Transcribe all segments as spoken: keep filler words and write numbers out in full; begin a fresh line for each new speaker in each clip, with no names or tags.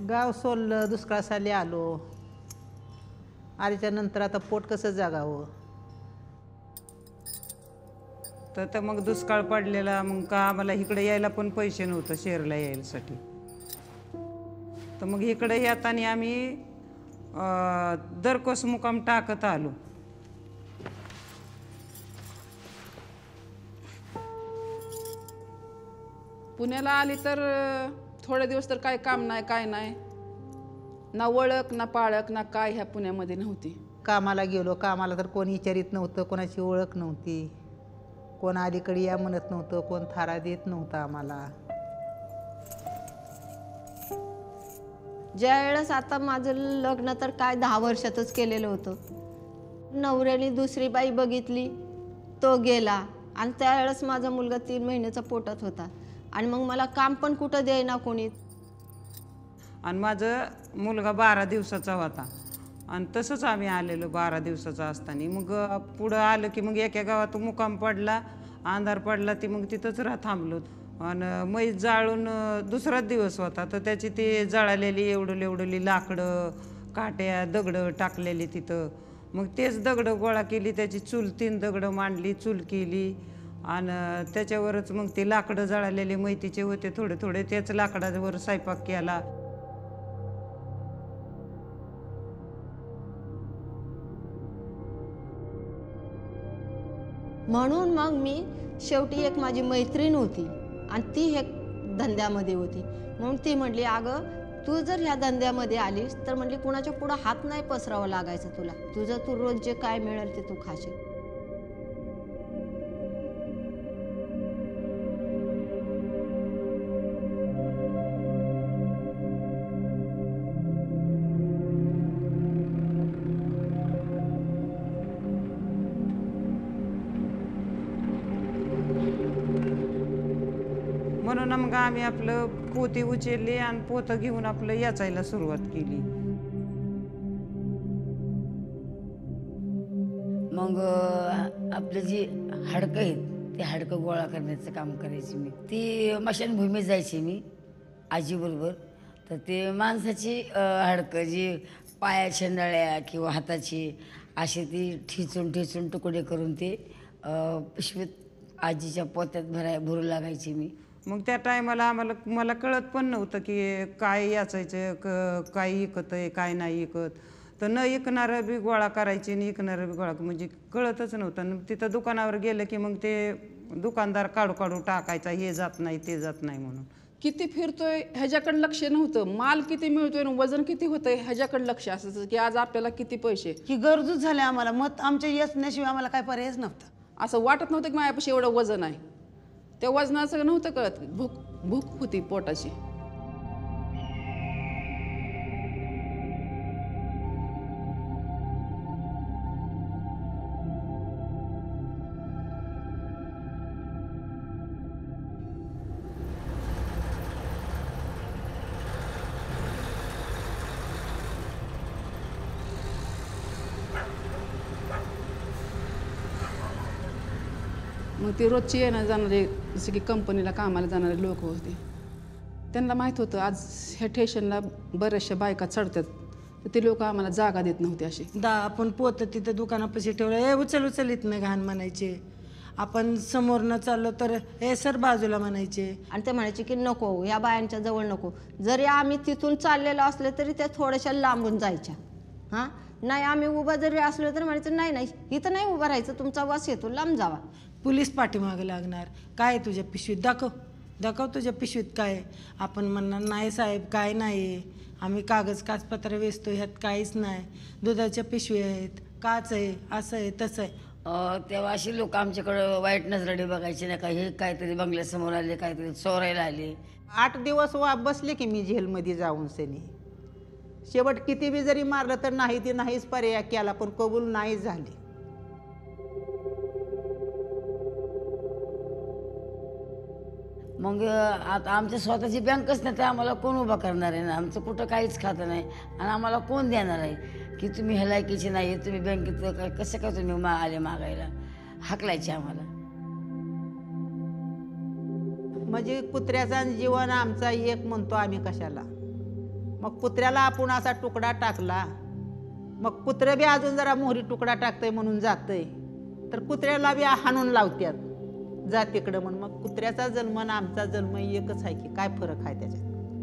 गाव सोडलं, दुष्काळासाली आलो. आल्याच्या नंतर आता पोट कसं जागावं.
तर तर मग दुष्काळ पडलेला, मग का आम्हाला इकडे यायला पण पैसे नव्हतं शहराला यायसाठी. तर मग इकडे येताना आम्ही दरकोस मुकाम टाकत आलो.
पुण्याला आली तर थोडे दिवस तर काय काम नाही, काय नाही, ना ओळख ना पाळख ना काय ह्या पुण्यामध्ये नव्हती.
कामाला गेलो, कामाला तर कोणी विचारित नव्हतं, कोणाची ओळख नव्हती, कोण अलीकडे या म्हणत नव्हतं, कोण थारा देत नव्हतं आम्हाला.
ज्या वेळेस आता माझं लग्न तर काय दहा वर्षातच केलेलं होतं. नवऱ्याने दुसरी बाई बघितली, तो गेला आणि त्यावेळेस माझा मुलगा तीन महिन्याचा पोटात होता आणि मग मला काम पण कुठं द्यायना कोणी.
आणि माझं मुलगा बारा दिवसाचा होता आणि तसंच आम्ही आलेलो बारा दिवसाचा असताना. मग पुढं आलं की मग एका गावात मुक्काम पडला, अंधार पडला, ती मग तिथंच राह थांबलो. आणि मैस जाळून दुसराच दिवस होता, तर त्याची ती जळालेली एवढं एवढली लाकडं, काट्या, दगडं टाकलेली तिथं. मग तेच दगडं गोळा केली, त्याची चूल, तीन दगडं मांडली, चूल केली आणि त्याच्यावरच मग ते लाकडं जळालेले मैतीचे होते थोडे थोडे, त्याच लाकडावर स्वयंपाक केला.
म्हणून मग मी शेवटी एक माझी मैत्रीण होती आणि ती हे धंद्यामध्ये होती, म्हणून ती म्हटली, अगं तू जर ह्या धंद्यामध्ये आलीस तर म्हटली कुणाच्या पुढं हात नाही पसरावा लागायचं तुला, तुझं तू रोज जे काय मिळेल ते तू खाशील.
म्हणून मग आम्ही आपलं पोती उचलली आणि पोतं घेऊन आपलं याचायला सुरुवात केली.
मग आपलं जी हाडकं आहेत ते हाडकं गोळा करण्याचं काम करायची मी. ती मशानभूमीत जायची मी आजीबरोबर. तर ते माणसाची हाडकं जी पायाच्या नळ्या किंवा हाताची अशी ती ठेचून ठेचून तुकडे करून ते पिशवीत आजीच्या पोत्यात भराय भरू लागायची मी.
मग त्या टायमाला आम्हाला मला कळत पण नव्हतं की काय याचायचं, क काय इकत आहे काय नाही इकत. तर न इकणारं बी गोळा करायची, न इकणारं बी गोळा, म्हणजे कळतच नव्हतं. तिथं दुकानावर गेलं की मग ते दुकानदार काढू काढू टाकायचा, हे जात नाही ते जात नाही म्हणून.
किती फिरतोय ह्याच्याकडे लक्ष नव्हतं, माल किती मिळतोय, वजन किती होतंय ह्याच्याकडे लक्ष असायचं की आज आपल्याला किती पैसे.
की गरजूच झाले आम्हाला, मत आमच्या येण्याशिवाय आम्हाला काय पर्यायच नव्हता.
असं वाटत नव्हतं की माझ्यापाशी एवढं वजन आहे. त्या वजनाचं नव्हतं कळत, भूक भूक होती पोटाची. मग ते रोजचे येणं जाणारे, जसे की कंपनीला कामाला जाणारे लोक होते, त्यांना माहीत होतं आज ह्या स्टेशनला बऱ्याचशा बायका चढतात, तर ते लोक आम्हाला जागा देत नव्हते. असे
दा आपण पोत तिथं दुकानापाशी ठेवलं, ए उचल उचल इथनं घाण म्हणायचे. आपण समोरनं चाललो तर हे सर बाजूला म्हणायचे.
आणि ते म्हणायचे की नको, ह्या बायांच्या जवळ नको. जरी आम्ही तिथून चाललेलो असले तरी त्या थोड्याशा लांबून जायच्या. हां नाही, आम्ही उभा जरी असलो तर म्हणायचं नाही नाही इथं नाही उभं राहायचं, तुमचा वास येतो, लांब जावा.
पोलीस पाठीमागं लागणार, काय तुझ्या पिशवीत दाखव दाखव तुझ्या पिशवीत काय. आपण म्हणणार नाही साहेब काय नाही, आम्ही कागद कागदपत्र वेचतो, ह्यात काहीच नाही, दुधाच्या पिशवी आहेत, काच आहे, असं आहे तसं आहे.
तेव्हा अशी लोक आमच्याकडं वाईट नजराने बघायचे नाही का, हे काहीतरी बंगल्यासमोर आले, काहीतरी चोरायला आले.
आठ दिवस वा बसले की मी जेलमध्ये जाऊन सनी. शेवट किती बी जरी मारलं तर नाही ते नाहीच पर्याय केला, पण कबूल नाही झाली.
मग आता आमच्या स्वतःची बँकच नाही तर आम्हाला कोण उभा करणार आहे ना, आमचं कुठं काहीच खातं नाही आणि आम्हाला कोण देणार आहे की तुम्ही ह्या लायकीचे नाही, तुम्ही बँकेत काय कसं काय तुम्ही मा आले मागायला, हाकलायचे आम्हाला.
म्हणजे कुत्र्याचा जीवन आमचा एक म्हणतो आम्ही कशाला. मग कुत्र्याला आपण असा तुकडा टाकला, मग कुत्रं बी अजून जरा मोहरी तुकडा टाकतंय म्हणून जातंय, तर कुत्र्याला बी हाणून लावत्यात जा तिकडं म्हणून. मग कुत्र्याचा जन्म आणि आमचा जन्म एकच आहे की काय फरक आहे त्याच्यात?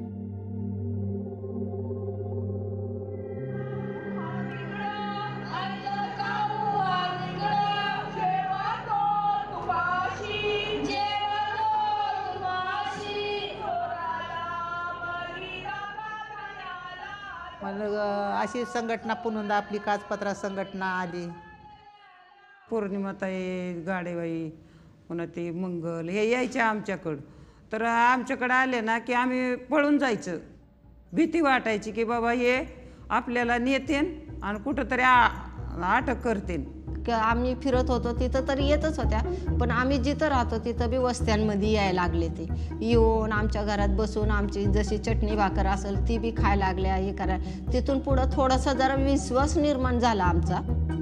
मग अशी संघटना पुन्हा आपली काचपत्रा संघटना आली.
पौर्णिमाताई, गाडेबाई, पुन्हा ते मंगल हे यायचे आमच्याकडं. तर आमच्याकडं आले ना की आम्ही पळून जायचं. भीती वाटायची की बाबा हे आपल्याला नेतेन आणि कुठंतरी अटक करतेन.
आम्ही फिरत होतो तिथं तरी येतच होत्या, पण आम्ही जिथं राहतो तिथं बी वस्त्यांमध्ये यायला लागले. ते येऊन आमच्या घरात बसून आमची जशी चटणी भाकर असेल ती बी खायला लागल्या, हे करा. तिथून पुढं थोडासा जरा विश्वास निर्माण झाला आमचा.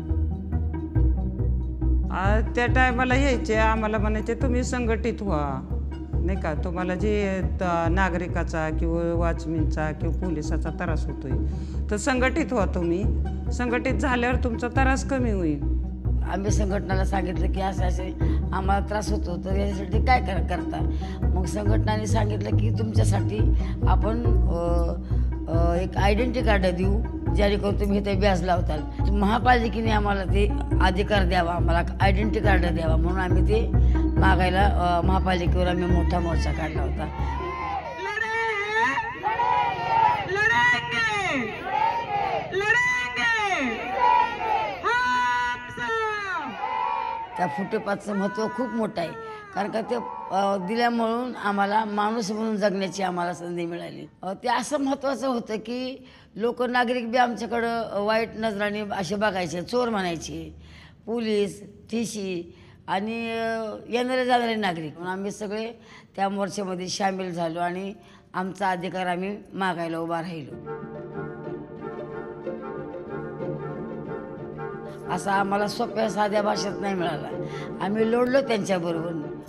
त्या टायमाला यायचे आम्हाला म्हणायचे तुम्ही संघटित व्हा, नाही का, तुम्हाला जे नागरिकाचा किंवा वॉचमॅनचा किंवा पोलिसाचा त्रास होतोय तर संघटित व्हा. तुम्ही संघटित झाल्यावर तुमचा त्रास कमी होईल.
आम्ही संघटनाला सांगितलं की असं असे आम्हाला त्रास होतो तर याच्यासाठी काय कर करता. मग संघटनाने सांगितलं की तुमच्यासाठी आपण एक आयडेंटिटी कार्ड देऊ जेणेकरून तुम्ही इथे व्याज लावताल. महापालिकेने आम्हाला ते अधिकार द्यावा, आम्हाला आयडेंटिटी कार्ड द्यावा म्हणून आम्ही ते मागायला महापालिकेवर आम्ही मोठा मोर्चा काढला होता. त्या फुटेपातचं महत्त्व खूप मोठं आहे, कारण का ते दिल्यामुळून आम्हाला माणूस म्हणून जगण्याची आम्हाला संधी मिळाली. ते असं महत्त्वाचं होतं की लोक नागरिक बी आमच्याकडं वाईट नजराने असे बघायचे, चोर म्हणायचे, पोलीस, टीसी आणि येणारे जाणारे नागरिक. म्हणून आम्ही सगळे त्या मोर्चामध्ये सामील झालो आणि आमचा अधिकार आम्ही मागायला उभा राहिलो. असा आम्हाला सोप्या साध्या भाषेत नाही मिळाला. आम्ही लढलो त्यांच्याबरोबर.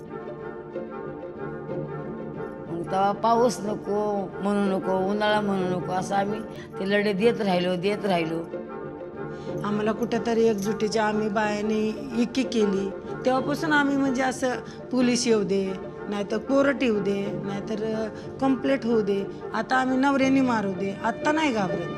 मग तेव्हा पाऊस नको म्हणू नको, उन्हाळा म्हणू नको, असं आम्ही ते लढे देत राहिलो देत राहिलो.
आम्हाला कुठेतरी एकजुटीच्या आम्ही बायाने एकी केली. तेव्हापासून आम्ही म्हणजे असं पोलीस येऊ दे, नाहीतर कोर्ट येऊ दे, नाहीतर कंप्लेंट होऊ दे, आता आम्ही नवऱ्याने मारू दे, आत्ता नाही घाबरत.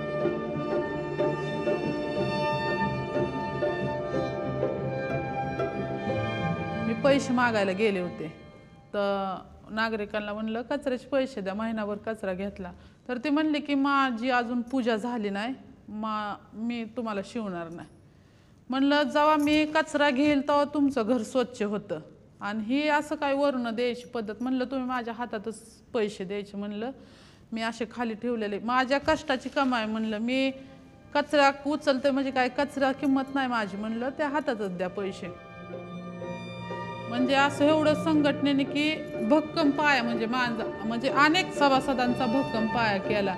पैसे मागायला गेले होते तर नागरिकांना म्हणलं कचऱ्याचे पैसे द्या. महिनाभर कचरा घेतला तर ते म्हणले की माझी अजून पूजा झाली नाही, मा मी तुम्हाला शिवणार नाही. म्हणलं जेव्हा मी कचरा घेईल तेव्हा तुमचं घर स्वच्छ होतं आणि ही असं काय वरून द्यायची पद्धत. म्हणलं तुम्ही माझ्या हातातच पैसे द्यायचे. म्हणलं मी असे खाली ठेवलेले माझ्या कष्टाची कमाई. म्हणलं मी कचरा उचलते म्हणजे काय कचरा किंमत नाही माझी. म्हणलं त्या हातातच द्या पैसे. म्हणजे असं एवढं संघटनेने की भक्कम पाया म्हणजे माझा म्हणजे अनेक सभासदांचा भक्कम पाया केला.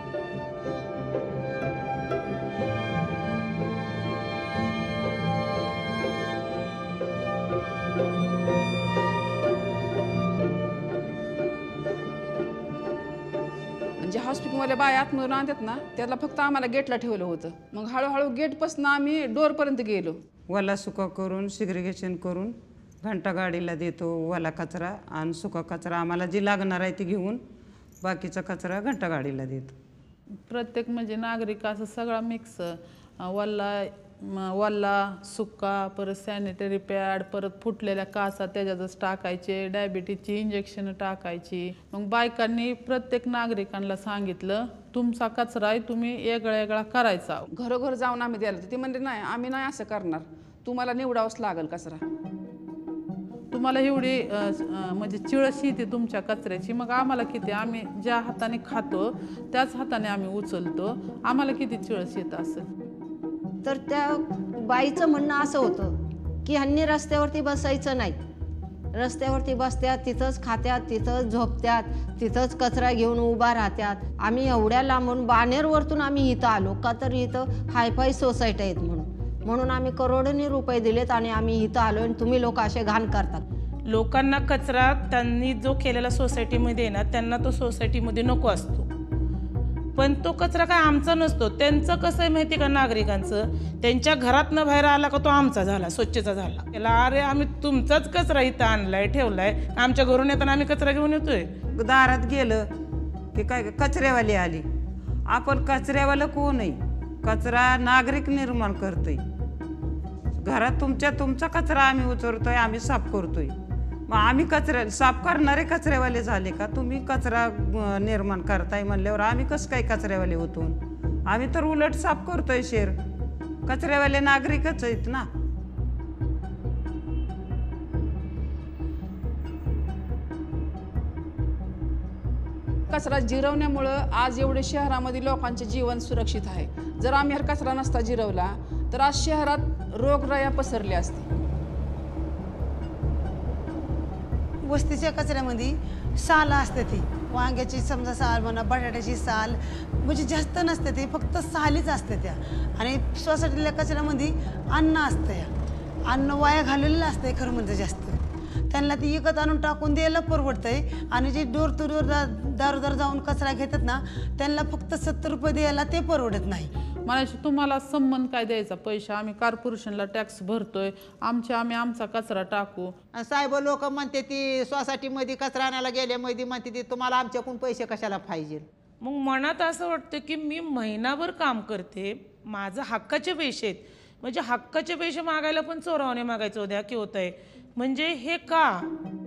म्हणजे हॉस्पिटलमध्ये बाया आतमधून आणतात ना त्याला फक्त आम्हाला गेटला ठेवलं होतं. मग हळूहळू गेटपासून आम्ही डोरपर्यंत गेलो.
वला सुका करून सिग्रिगेशन करून घंटा गाडीला देतो वाला कचरा आणि सुका कचरा आम्हाला जी लागणार आहे ती घेऊन बाकीचा कचरा घंटा गाडीला देतो.
प्रत्येक म्हणजे नागरिक असं सगळा मिक्स वल्ला वल्ला सुका परत सॅनिटरी पॅड परत फुटलेल्या कासा त्याच्यातच टाकायचे, डायबिटीजची इंजेक्शन टाकायची. मग बायकांनी प्रत्येक नागरिकांना सांगितलं तुमचा कचरा आहे तुम्ही वेगळा वेगळा करायचा.
घरोघर जाऊन आम्ही द्यायला ते म्हणजे नाही आम्ही नाही असं करणार, तुम्हाला निवडावंच लागेल कचरा.
तुम्हाला एवढी म्हणजे चिळस येते तुमच्या कचऱ्याची, मग आम्हाला किती आम्ही ज्या हाताने खातो त्याच हाताने आम्ही उचलतो, आम्हाला किती चिळस येत असेल.
तर त्या बाईचं म्हणणं असं होतं की ह्यांनी रस्त्यावरती बसायचं नाही. रस्त्यावरती बसत्यात तिथंच खात्यात तिथंच झोपत्यात तिथंच कचरा घेऊन उभा राहत्यात. आम्ही एवढ्या लांबून बाणेरवरतून आम्ही इथं आलो का तर इथं हायफाय सोसायटी आहेत म्हणून म्हणून आम्ही करोडोनी रुपये दिलेत आणि आम्ही इथं आलो आणि तुम्ही लोक असे घाण करतात.
लोकांना कचरा त्यांनी जो केलेला सोसायटीमध्ये ना त्यांना तो सोसायटीमध्ये नको असतो, पण तो कचरा काय आमचा नसतो. त्यांचं कसं आहे माहिती का, नागरिकांचं त्यांच्या घरातनं बाहेर आला का तो आमचा झाला, स्वच्छचा झाला. त्याला अरे आम्ही तुमचाच कचरा इथं आणलाय ठेवलाय, आमच्या घरून येताना आम्ही कचरा घेऊन येतोय.
दारात गेलं की काय कचऱ्यावाली आली. आपण कचऱ्यावाला कोण आहे? कचरा नागरिक निर्माण करतोय. घरात तुमच्या तुमचा कचरा आम्ही उचलतोय, आम्ही साफ करतोय. मग आम्ही कचऱ्या साफ करणारे कचऱ्यावाले झाले का? तुम्ही कचरा निर्माण करताय म्हणल्यावर आम्ही कसं काय कचऱ्यावाले होतो? आम्ही तर उलट साफ करतोय शहर. कचऱ्यावाले नागरिकच आहेत ना.
कचरा जिरवण्यामुळं आज एवढे शहरामध्ये लोकांचे जीवन सुरक्षित आहे. जर आम्ही हा कचरा नसता जिरवला तर आज शहरात रोगराया पसरल्या असते.
वस्तीच्या कचऱ्यामध्ये साल असते ती, वांग्याची समजा साल म्हणा, बटाट्याची साल, म्हणजे जास्त नसते ती, फक्त सालीच असते त्या. आणि सोसायटीतल्या कचऱ्यामध्ये अन्न असतं, या अन्न वाया घालवलेलं असतंय खरं म्हणजे जास्त. त्यांना ती विकत आणून टाकून द्यायला परवडतंय. आणि जे डोर टू डोर दारोदार जाऊन कचरा घेतात ना, त्यांना फक्त सत्तर रुपये द्यायला ते परवडत नाही.
म्हणायचे तुम्हाला संबंध काय द्यायचा, पैसे आम्ही कॉर्पोरेशनला टॅक्स भरतोय, आमचे आम्ही आमचा कचरा टाकू.
साहेब लोक म्हणते ती सोसायटीमध्ये कचरा आणायला गेल्यामध्ये म्हणते ती तुम्हाला आमच्याकडून पैसे कशाला पाहिजे.
मग मनात असं वाटतं की मी महिनाभर काम करते, माझं हक्काचे पैसे आहेत, म्हणजे हक्काचे पैसे मागायला पण चोरावणे मागायचं उद्या की होत आहे. म्हणजे हे का?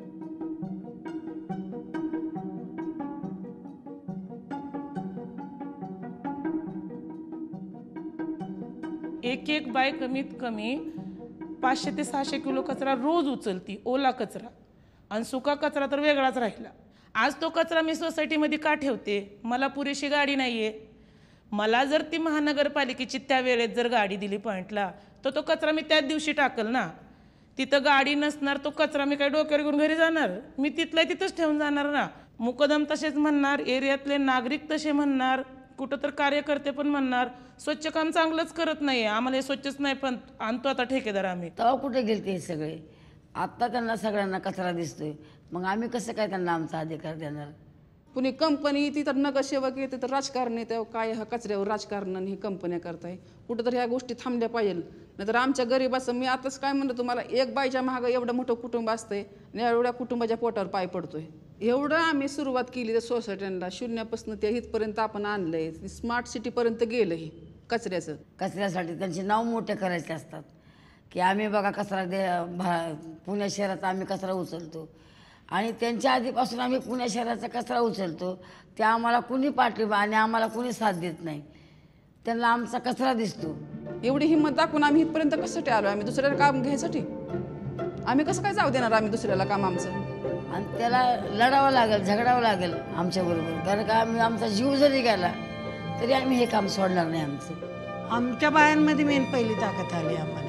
एक एक बाय कमीत कमी पाचशे ते सहाशे किलो कचरा रोज उचलती, ओला कचरा. आणि सुका कचरा तर वेगळाच राहिला. आज तो कचरा मी सोसायटीमध्ये का ठेवते? मला पुरेशी गाडी नाही आहे. मला जर ती महानगरपालिकेची त्या वेळेत जर गाडी दिली पॉईंटला, तर तो कचरा मी त्याच दिवशी टाकल ना. तिथं गाडी नसणार, तो कचरा मी काय डोक्यावर घेऊन घरी जाणार? मी तिथला तिथंच ठेवून जाणार ना. मुकदम तसेच म्हणणार, एरियातले नागरिक तसे म्हणणार, कुठं तर कार्यकर्ते पण म्हणणार स्वच्छ काम चांगलंच करत नाही, आम्हाला हे स्वच्छच नाही पण आणतो आता ठेकेदार आम्ही.
तेव्हा कुठे गेलते हे सगळे? आत्ता त्यांना सगळ्यांना कचरा दिसतोय, मग आम्ही कसं काय त्यांना आमचा अधिकार देणार?
पुणे कंपनी ती तर नगरसेवक येते तर राजकारण येते, काय ह्या कचऱ्यावर राजकारण ही कंपन्या करताय. कुठं तर ह्या गोष्टी थांबल्या पाहिजे. नाहीतर आमच्या गरीबाचं, मी आताच काय म्हणलं तुम्हाला, एक बाईच्या मागं एवढं मोठं कुटुंब असतंय आणि एवढ्या कुटुंबाच्या पोटावर पाय पडतोय. एवढं आम्ही सुरुवात केली त्या सोसायट्यांना, शून्यापासून त्या इथपर्यंत आपण आणलंय, स्मार्ट सिटीपर्यंत गेलं हे कचऱ्याचं.
कचऱ्यासाठी त्यांचे नाव मोठे करायचे असतात की आम्ही बघा कचरा दे भा पुणे शहरात आम्ही कचरा उचलतो. आणि त्यांच्या आधीपासून आम्ही पुणे शहराचा कचरा उचलतो, ते आम्हाला कुणी पाठिंबा आणि आम्हाला कुणी साथ देत नाही. त्यांना आमचा कचरा दिसतो.
एवढी हिंमत दाखवून आम्ही इथपर्यंत कशासाठी आलो? आम्ही दुसऱ्याला काम घ्यायसाठी? आम्ही कसं काय जाऊ देणार आम्ही दुसऱ्याला काम आमचं?
आणि त्याला लढावं लागेल, झगडावं लागेल आमच्याबरोबर. कारण का आम्ही आमचा जीव जरी गेला तरी आम्ही हे काम सोडणार नाही आमचं.
आमच्या बायांमध्ये मेन पहिली ताकद आली आम्हाला.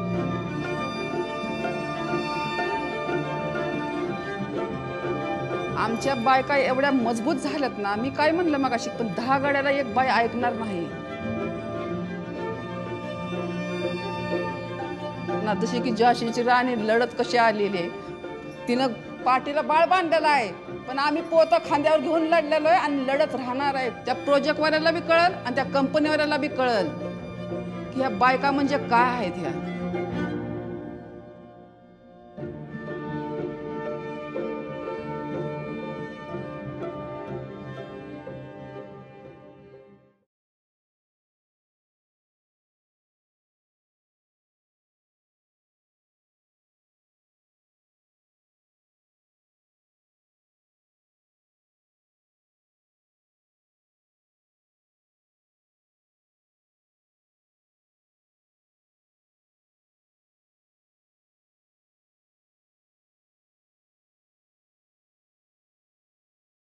आमच्या बायका एवढ्या मजबूत झाल्यात ना, मी काय म्हणलं मगाशी, पण दहा गाड्याला एक बाय ऐकणार नाही ना. जशी की झाशीची राणी लढत कशी आलेली आहे, तिनं पाठीला बाळ बांधलेलं आहे, पण आम्ही पोतं खांद्यावर घेऊन लढलेलो आहे आणि लढत राहणार आहे. त्या प्रोजेक्टवाल्याला बी कळल आणि त्या कंपनीवाल्याला बी कळल की ह्या बायका म्हणजे काय आहेत ह्या.